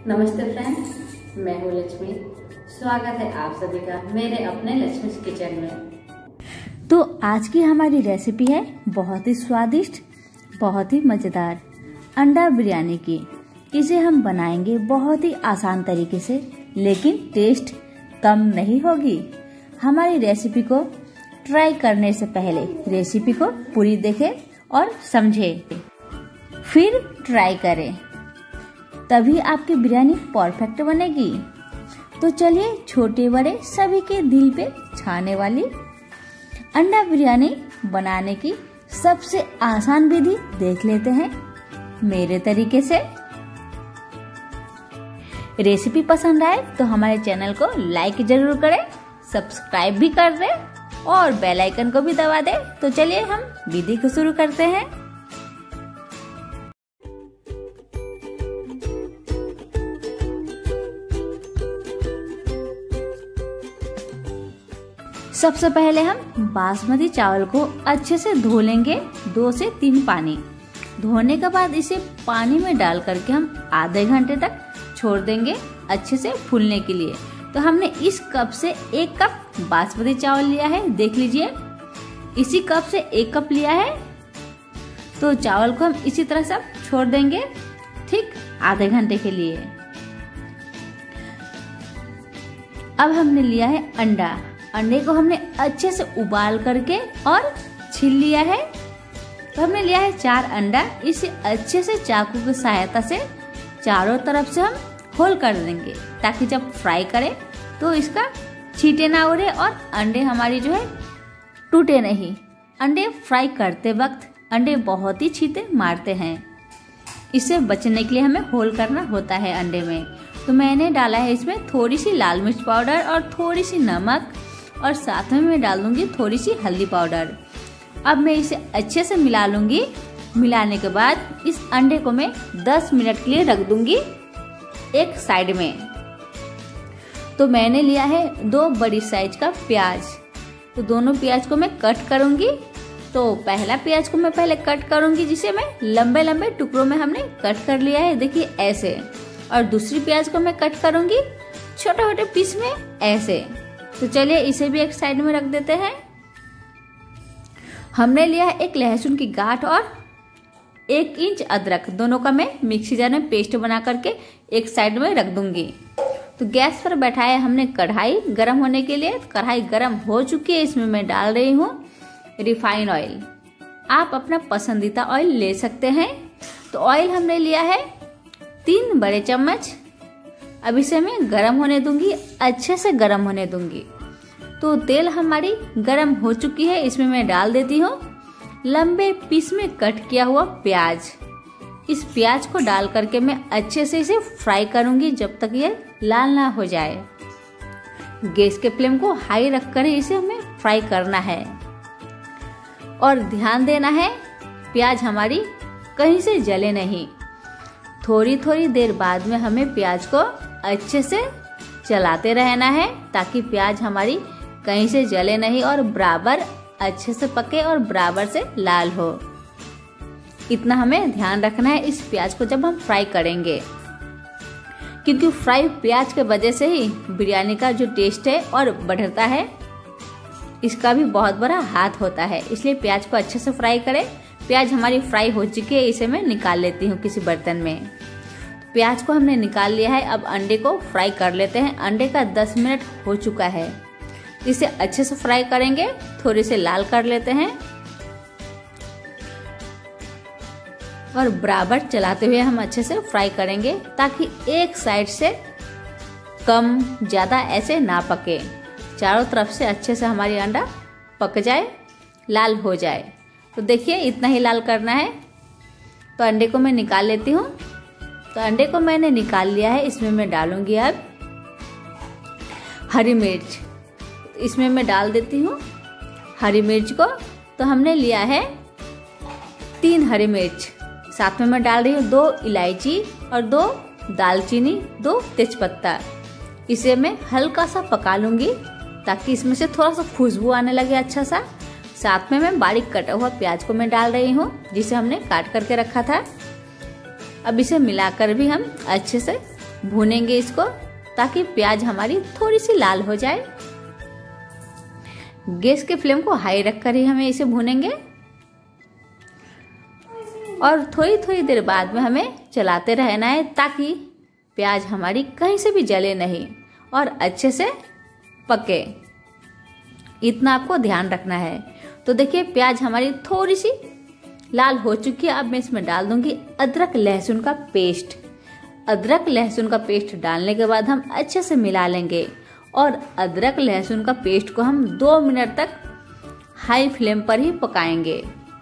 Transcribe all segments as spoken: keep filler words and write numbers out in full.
नमस्ते फ्रेंड्स, मैं हूँ लक्ष्मी। स्वागत है आप सभी का मेरे अपने लक्ष्मी किचन में। तो आज की हमारी रेसिपी है बहुत ही स्वादिष्ट, बहुत ही मजेदार अंडा बिरयानी की। इसे हम बनाएंगे बहुत ही आसान तरीके से, लेकिन टेस्ट कम नहीं होगी। हमारी रेसिपी को ट्राई करने से पहले रेसिपी को पूरी देखें और समझें, फिर ट्राई करें, तभी आपकी बिरयानी परफेक्ट बनेगी। तो चलिए छोटे बड़े सभी के दिल पे छाने वाली अंडा बिरयानी बनाने की सबसे आसान विधि देख लेते हैं मेरे तरीके से। रेसिपी पसंद आए तो हमारे चैनल को लाइक जरूर करें, सब्सक्राइब भी कर दें और बेल आइकन को भी दबा दें। तो चलिए हम विधि को शुरू करते हैं। सबसे पहले हम बासमती चावल को अच्छे से धो लेंगे, दो से तीन पानी। धोने के बाद इसे पानी में डाल करके हम आधे घंटे तक छोड़ देंगे अच्छे से फूलने के लिए। तो हमने इस कप से एक कप बासमती चावल लिया है, देख लीजिए इसी कप से एक कप लिया है। तो चावल को हम इसी तरह सब छोड़ देंगे ठीक आधे घंटे के लिए। अब हमने लिया है अंडा। अंडे को हमने अच्छे से उबाल करके और छील लिया है। तो हमने लिया है चार अंडा। इसे अच्छे से चाकू की सहायता से चारों तरफ से हम होल कर देंगे, ताकि जब फ्राई करें तो इसका छींटे ना उड़े और अंडे हमारी जो है टूटे नहीं। अंडे फ्राई करते वक्त अंडे बहुत ही छींटे मारते हैं, इससे बचने के लिए हमें होल करना होता है अंडे में। तो मैंने डाला है इसमें थोड़ी सी लाल मिर्च पाउडर और थोड़ी सी नमक, और साथ में मैं डाल दूंगी थोड़ी सी हल्दी पाउडर। अब मैं इसे अच्छे से मिला लूंगी। मिलाने के बाद इस अंडे को मैं दस मिनट के लिए रख दूंगी एक साइड में। तो मैंने लिया है दो बड़ी साइज का प्याज। तो दोनों प्याज को मैं कट करूंगी। तो पहला प्याज को मैं पहले कट करूंगी, जिसे मैं लंबे लंबे टुकड़ों में हमने कट कर लिया है, देखिए ऐसे। और दूसरी प्याज को मैं कट करूंगी छोटे छोटे पीस में ऐसे। तो चलिए इसे भी एक साइड में रख देते हैं। हमने लिया है एक लहसुन की गांठ और एक इंच अदरक, दोनों का मैं मिक्सी जार में पेस्ट बना करके एक साइड में रख दूंगी। तो गैस पर बैठाया हमने कढ़ाई गर्म होने के लिए। कढ़ाई गर्म हो चुकी है, इसमें मैं डाल रही हूँ रिफाइन ऑयल। आप अपना पसंदीदा ऑयल ले सकते हैं। तो ऑयल हमने लिया है तीन बड़े चम्मच। अब इसे मैं गरम होने दूंगी, अच्छे से गरम होने दूंगी। तो तेल हमारी गरम हो चुकी है, इसमें मैं डाल देती हूँ लंबे पीस में कट किया हुआ प्याज। इस प्याज को डाल करके मैं अच्छे से इसे फ्राई करूंगी जब तक ये लाल ना हो जाए। गैस के फ्लेम को हाई रख कर इसे हमें फ्राई करना है। और ध्यान देना है प्याज हमारी कहीं से जले नहीं। थोड़ी थोड़ी देर बाद में हमें प्याज को अच्छे से चलाते रहना है, ताकि प्याज हमारी कहीं से जले नहीं और बराबर अच्छे से पके और बराबर से लाल हो। इतना हमें ध्यान रखना है इस प्याज को जब हम फ्राई करेंगे, क्योंकि फ्राई प्याज के वजह से ही बिरयानी का जो टेस्ट है और बढ़ता है। इसका भी बहुत बड़ा हाथ होता है, इसलिए प्याज को अच्छे से फ्राई करें। प्याज हमारी फ्राई हो चुकी है, इसे मैं निकाल लेती हूँ किसी बर्तन में। प्याज को हमने निकाल लिया है। अब अंडे को फ्राई कर लेते हैं। अंडे का दस मिनट हो चुका है, इसे अच्छे से फ्राई करेंगे। थोड़े से लाल कर लेते हैं और बराबर चलाते हुए हम अच्छे से फ्राई करेंगे, ताकि एक साइड से कम ज्यादा ऐसे ना पके, चारों तरफ से अच्छे से हमारी अंडा पक जाए, लाल हो जाए। तो देखिए इतना ही लाल करना है। तो अंडे को मैं निकाल लेती हूँ। तो अंडे को मैंने निकाल लिया है। इसमें मैं डालूंगी अब हरी मिर्च। इसमें मैं डाल देती हूँ हरी मिर्च को। तो हमने लिया है तीन हरी मिर्च। साथ में मैं डाल रही हूँ दो इलायची और दो दालचीनी, दो तेजपत्ता। इसे मैं हल्का सा पका लूंगी, ताकि इसमें से थोड़ा सा खुशबू आने लगे अच्छा सा। साथ में मैं बारीक कटा हुआ प्याज को मैं डाल रही हूँ, जिसे हमने काट करके रखा था। अब इसे मिलाकर भी हम अच्छे से भूनेंगे इसको, ताकि प्याज हमारी थोड़ी सी लाल हो जाए। गैस के फ्लेम को हाई रखकर ही हमें इसे भूनेंगे और थोड़ी थोड़ी देर बाद में हमें चलाते रहना है, ताकि प्याज हमारी कहीं से भी जले नहीं और अच्छे से पके। इतना आपको ध्यान रखना है। तो देखिए प्याज हमारी थोड़ी सी लाल हो चुकी है। अब मैं इसमें डाल दूंगी अदरक लहसुन का पेस्ट। अदरक लहसुन का पेस्ट डालने के बाद हम अच्छे से मिला लेंगे और अदरक लहसुन का पेस्ट को हम दो मिनट तक हाई फ्लेम पर ही पकाएंगे।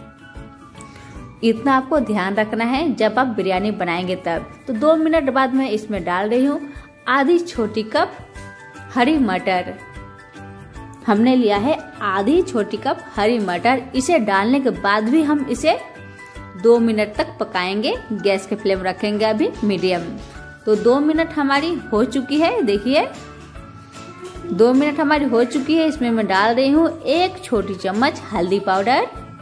इतना आपको ध्यान रखना है जब आप बिरयानी बनाएंगे तब। तो दो मिनट बाद मैं इसमें डाल रही हूँ आधी छोटी कप हरी मटर। हमने लिया है आधी छोटी कप हरी मटर। इसे डालने के बाद भी हम इसे दो मिनट तक पकाएंगे। गैस के फ्लेम रखेंगे अभी मीडियम। तो दो मिनट हमारी हो चुकी है। देखिए दो मिनट हमारी हो चुकी है। इसमें मैं डाल रही हूँ एक छोटी चम्मच हल्दी पाउडर,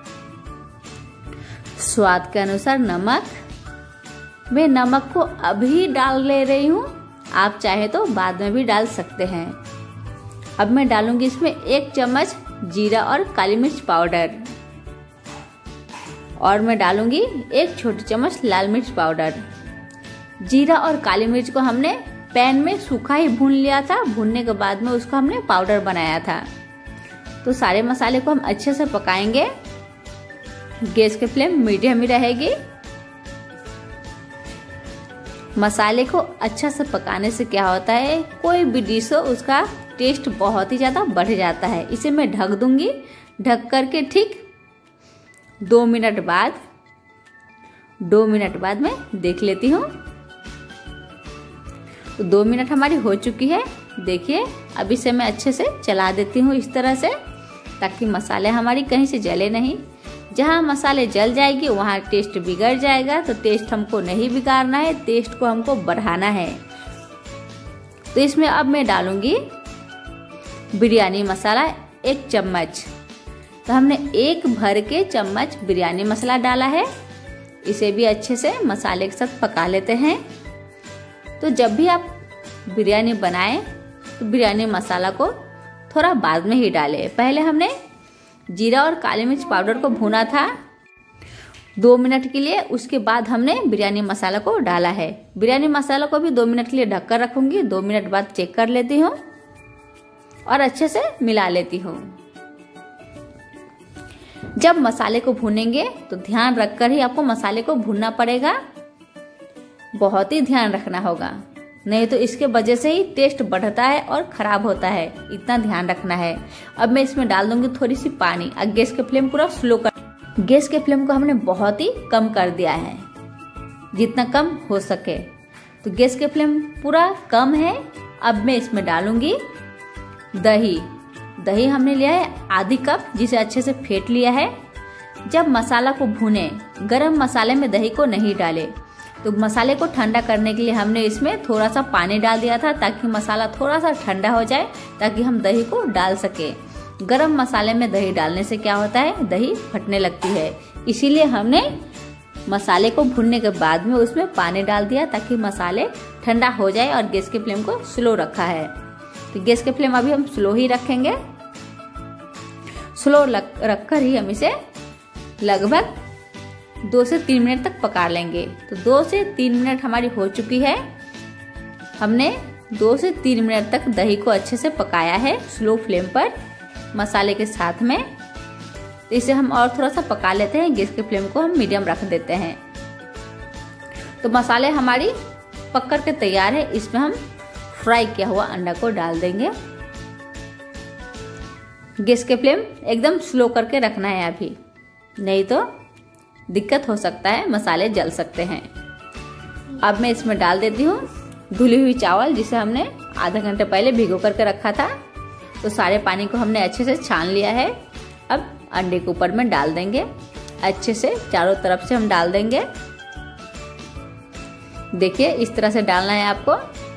स्वाद के अनुसार नमक। मैं नमक को अभी डाल ले रही हूँ, आप चाहे तो बाद में भी डाल सकते हैं। अब मैं डालूंगी इसमें एक चम्मच जीरा और काली मिर्च पाउडर और मैं डालूंगी एक छोटी चम्मच लाल मिर्च पाउडर। जीरा और काली मिर्च को हमने पैन में सूखा ही भून लिया था। भूनने के बाद में उसको हमने पाउडर बनाया था। तो सारे मसाले को हम अच्छे से पकाएंगे। गैस के फ्लेम मीडियम ही रहेगी। मसाले को अच्छा से पकाने से क्या होता है, कोई भी डिश हो उसका टेस्ट बहुत ही ज्यादा बढ़ जाता है। इसे मैं ढक दूंगी। ढक करके ठीक दो मिनट बाद दो मिनट बाद मैं देख लेती हूँ। तो दो मिनट हमारी हो चुकी है। देखिए अब इसे मैं अच्छे से चला देती हूँ इस तरह से, ताकि मसाले हमारी कहीं से जले नहीं। जहाँ मसाले जल जाएगी वहाँ टेस्ट बिगड़ जाएगा। तो टेस्ट हमको नहीं बिगाड़ना है, टेस्ट को हमको बढ़ाना है। तो इसमें अब मैं डालूंगी बिरयानी मसाला एक चम्मच। तो हमने एक भर के चम्मच बिरयानी मसाला डाला है। इसे भी अच्छे से मसाले के साथ पका लेते हैं। तो जब भी आप बिरयानी बनाएं तो बिरयानी मसाला को थोड़ा बाद में ही डालें। पहले हमने जीरा और काली मिर्च पाउडर को भूना था दो मिनट के लिए, उसके बाद हमने बिरयानी मसाला को डाला है। बिरयानी मसाला को भी दो मिनट के लिए ढककर रखूंगी। दो मिनट बाद चेक कर लेती हूँ और अच्छे से मिला लेती हूँ। जब मसाले को भूनेंगे तो ध्यान रखकर ही आपको मसाले को भूनना पड़ेगा। बहुत ही ध्यान रखना होगा, नहीं तो इसके वजह से ही टेस्ट बढ़ता है और खराब होता है। इतना ध्यान रखना है। अब मैं इसमें डाल दूंगी थोड़ी सी पानी। अब गैस के फ्लेम पूरा स्लो कर गैस के फ्लेम को हमने बहुत ही कम कर दिया है, जितना कम हो सके। तो गैस के फ्लेम पूरा कम है। अब मैं इसमें डालूंगी दही। दही हमने लिया है आधी कप, जिसे अच्छे से फेंट लिया है। जब मसाला को भूने, गरम मसाले में दही को नहीं डाले। तो मसाले को ठंडा करने के लिए हमने इसमें थोड़ा सा पानी डाल दिया था, ताकि मसाला थोड़ा सा ठंडा हो जाए, ताकि हम दही को डाल सके। गरम मसाले में दही डालने से क्या होता है, दही फटने लगती है। इसीलिए हमने मसाले को भूनने के बाद में उसमें पानी डाल दिया, ताकि मसाले ठंडा हो जाए। और गैस के फ्लेम को स्लो रखा है। तो गैस के फ्लेम अभी हम स्लो ही रखेंगे। स्लो रखकर ही हम इसे लगभग दो से तीन मिनट तक पका लेंगे। तो दो से तीन मिनट हमारी हो चुकी है। हमने दो से तीन मिनट तक दही को अच्छे से पकाया है स्लो फ्लेम पर मसाले के साथ में। तो इसे हम और थोड़ा सा पका लेते हैं। गैस के फ्लेम को हम मीडियम रख देते हैं। तो मसाले हमारी पक कर के तैयार है। इसमें हम फ्राई किया हुआ अंडा को डाल देंगे। गैस के फ्लेम एकदम स्लो करके रखना है अभी, नहीं तो दिक्कत हो सकता है, मसाले जल सकते हैं। अब मैं इसमें डाल देती हूँ धुली हुई चावल, जिसे हमने आधा घंटे पहले भिगो करके रखा था। तो सारे पानी को हमने अच्छे से छान लिया है। अब अंडे के ऊपर में डाल देंगे। अच्छे से चारों तरफ से हम डाल देंगे। देखिए इस तरह से डालना है आपको।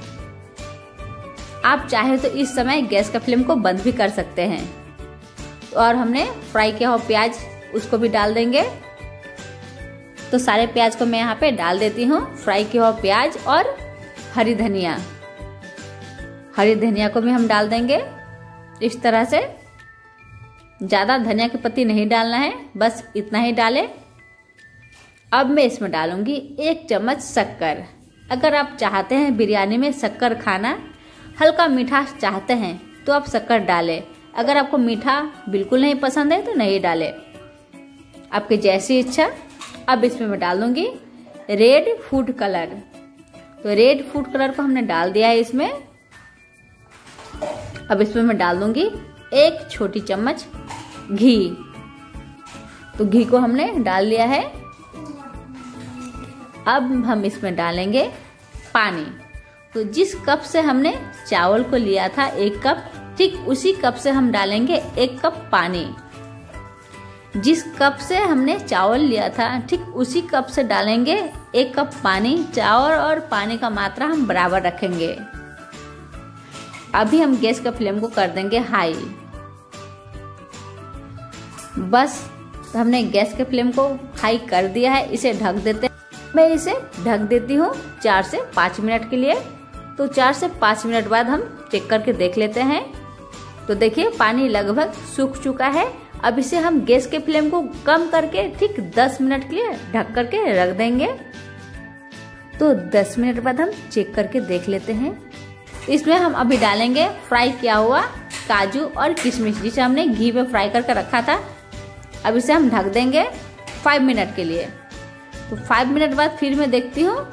आप चाहे तो इस समय गैस का फ्लेम को बंद भी कर सकते हैं। और हमने फ्राई किया हुआ प्याज उसको भी डाल देंगे। तो सारे प्याज को मैं यहाँ पे डाल देती हूँ। फ्राई किया हुआ प्याज और हरी धनिया, हरी धनिया को भी हम डाल देंगे इस तरह से। ज्यादा धनिया की पत्ती नहीं डालना है, बस इतना ही डालें। अब मैं इसमें डालूंगी एक चम्मच शक्कर। अगर आप चाहते हैं बिरयानी में शक्कर खाना, हल्का मीठा चाहते हैं तो आप शक्कर डालें। अगर आपको मीठा बिल्कुल नहीं पसंद है तो नहीं डालें, आपकी जैसी इच्छा। अब इसमें मैं डाल दूंगी रेड फूड कलर। तो रेड फूड कलर को हमने डाल दिया है इसमें। अब इसमें मैं डाल दूंगी एक छोटी चम्मच घी। तो घी को हमने डाल लिया है। अब हम इसमें डालेंगे पानी। तो जिस कप से हमने चावल को लिया था एक कप, ठीक उसी कप से हम डालेंगे एक कप पानी। जिस कप से हमने चावल लिया था ठीक उसी कप से डालेंगे एक कप पानी। चावल और पानी का मात्रा हम बराबर रखेंगे। अभी हम गैस का फ्लेम को कर देंगे हाई। बस हमने गैस के फ्लेम को हाई कर दिया है, इसे ढक देते हैं। मैं इसे ढक देती हूँ चार से पाँच मिनट के लिए। तो चार से पाँच मिनट बाद हम चेक करके देख लेते हैं। तो देखिए पानी लगभग सूख चुका है। अब इसे हम गैस के फ्लेम को कम करके ठीक दस मिनट के लिए ढक करके रख देंगे। तो दस मिनट बाद हम चेक करके देख लेते हैं। इसमें हम अभी डालेंगे फ्राई किया हुआ काजू और किशमिश, जिसे हमने घी में फ्राई करके रखा था। अब इसे हम ढक देंगे फाइव मिनट के लिए। तो फाइव मिनट बाद फिर मैं देखती हूँ।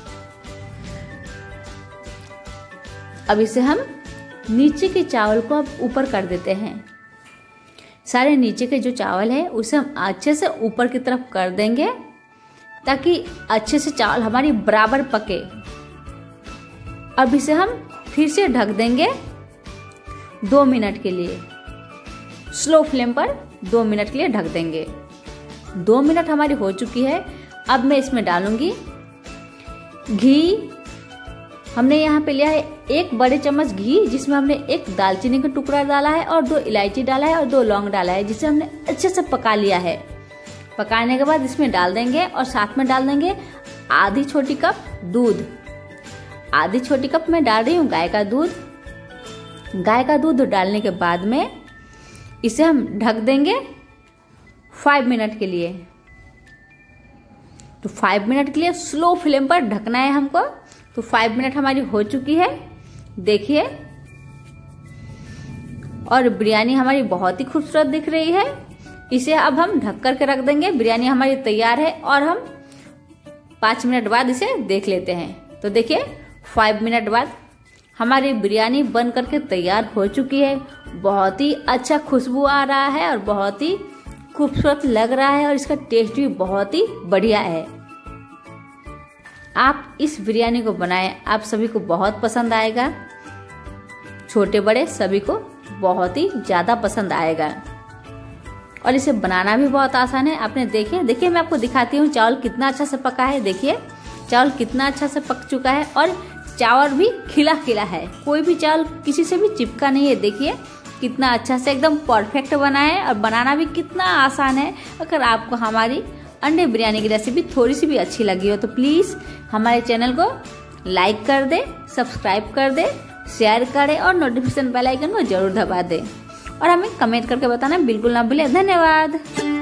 अब इसे हम नीचे के चावल को अब ऊपर कर देते हैं। सारे नीचे के जो चावल है उसे हम अच्छे से ऊपर की तरफ कर देंगे, ताकि अच्छे से चावल हमारी बराबर पके। अब इसे हम फिर से ढक देंगे दो मिनट के लिए। स्लो फ्लेम पर दो मिनट के लिए ढक देंगे। दो मिनट हमारी हो चुकी है। अब मैं इसमें डालूंगी घी। हमने यहाँ पे लिया है एक बड़े चम्मच घी, जिसमें हमने एक दालचीनी का टुकड़ा डाला है और दो इलायची डाला है और दो लौंग डाला है, जिसे हमने अच्छे से पका लिया है। पकाने के बाद इसमें डाल देंगे और साथ में डाल देंगे आधी छोटी कप दूध। आधी छोटी कप मैं डाल रही हूँ गाय का दूध। गाय का दूध डालने के बाद में इसे हम ढक देंगे फाइव मिनट के लिए। तो फाइव मिनट के लिए स्लो फ्लेम पर ढकना है हमको। तो फाइव मिनट हमारी हो चुकी है, देखिए। और बिरयानी हमारी बहुत ही खूबसूरत दिख रही है। इसे अब हम ढक करके रख देंगे। बिरयानी हमारी तैयार है और हम पाँच मिनट बाद इसे देख लेते हैं। तो देखिए फाइव मिनट बाद हमारी बिरयानी बन करके तैयार हो चुकी है। बहुत ही अच्छा खुशबू आ रहा है और बहुत ही खूबसूरत लग रहा है और इसका टेस्ट भी बहुत ही बढ़िया है। आप इस बिरयानी को बनाएं, आप सभी को बहुत पसंद आएगा। छोटे बड़े सभी को बहुत ही ज़्यादा पसंद आएगा। और इसे बनाना भी बहुत आसान है। आपने देखिए देखिए मैं आपको दिखाती हूँ चावल कितना अच्छा से पका है। देखिए चावल कितना अच्छा से पक चुका है और चावल भी खिला खिला है। कोई भी चावल किसी से भी चिपका नहीं है। देखिए कितना अच्छा से एकदम परफेक्ट बना है और बनाना भी कितना आसान है। अगर आपको हमारी अंडे बिरयानी की रेसिपी थोड़ी सी भी अच्छी लगी हो तो प्लीज़ हमारे चैनल को लाइक कर दे, सब्सक्राइब कर दे, शेयर करें और नोटिफिकेशन बेल आइकन को जरूर दबा दें। और हमें कमेंट करके बताना बिल्कुल ना भूलें। धन्यवाद।